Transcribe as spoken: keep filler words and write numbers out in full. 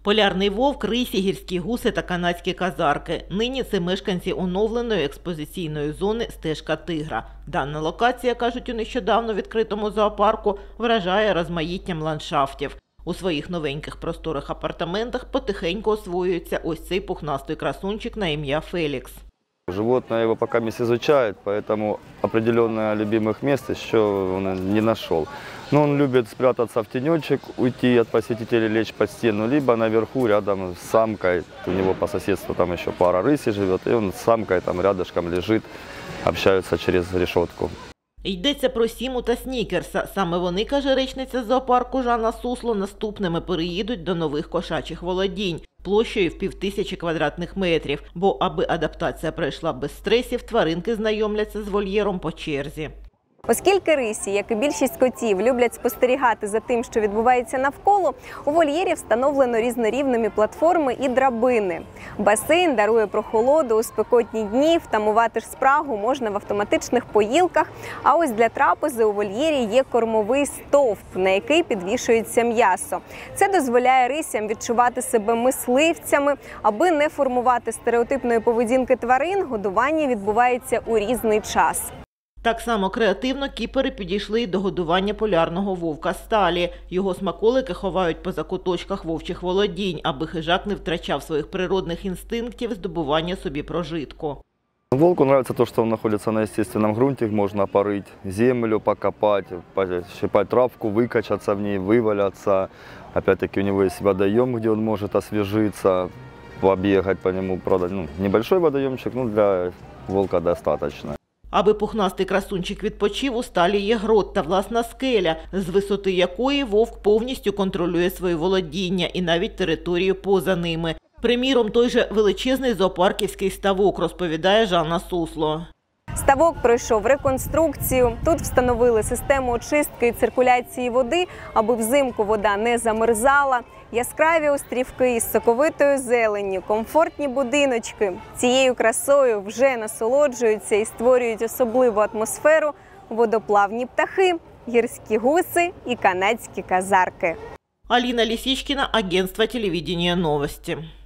Полярний вовк, рисі, гірські гуси та канадські казарки. Нині це мешканці оновленої експозиційної зони «Стежка тигра». Дана локація, кажуть у нещодавно відкритому зоопарку, вражає розмаїттям ландшафтів. У своїх новеньких просторих апартаментах потихеньку освоюється ось цей пухнастий красунчик на ім'я Фелікс. Животное его пока месяц изучает, поэтому определенное любимых мест еще он не нашел. Но он любит спрятаться в тенечек, уйти от посетителей, лечь под стену, либо наверху рядом с самкой. У него по соседству там еще пара рысей живет, и он с самкой там рядышком лежит, общаются через решетку. Йдеться про Сіму та Снікерса. Саме вони, каже речниця зоопарку Жанна Сусло, наступними переїдуть до нових кошачих володінь площею в півтисячі квадратних метрів. Бо аби адаптація пройшла без стресів, тваринки знайомляться з вольєром по черзі. Оскільки рисі, як і більшість котів, люблять спостерігати за тим, що відбувається навколо, у вольєрі встановлено різнорівневі платформи і драбини. Басейн дарує прохолоду у спекотні дні, втамувати ж спрагу можна в автоматичних поїлках, а ось для трапези у вольєрі є кормовий стовп, на який підвішується м'ясо. Це дозволяє рисям відчувати себе мисливцями. Аби не формувати стереотипної поведінки тварин, годування відбувається у різний час. Так само креативно кіпери підійшли й до годування полярного вовка Сталі. Його смаколики ховають по закуточках вовчих володінь, аби хижак не втрачав своїх природних інстинктів здобування собі прожитку. Волку нравится то, что он находится на естественном грунте, можно порыть землю, покопать, щипать травку, выкачаться в ней, вываляться. Опять-таки у него есть водоем, где он может освежиться, побегать по нему. Правда, ну, небольшой водоемчик, но для волка достаточно. Аби пухнастий красунчик відпочив, у Сталі є грот та власна скеля, з висоти якої вовк повністю контролює свої володіння і навіть територію поза ними. Приміром, той же величезний зоопарківський ставок, розповідає Жанна Сусло. Ставок пройшов реконструкцію. Тут встановили систему очистки і циркуляції води, аби взимку вода не замерзала. Яскраві острівки із соковитою зеленню, комфортні будиночки. Цією красою вже насолоджуються і створюють особливу атмосферу водоплавні птахи, гірські гуси і канадські казарки. Аліна Лісічкіна, агентство телевидения «Новости».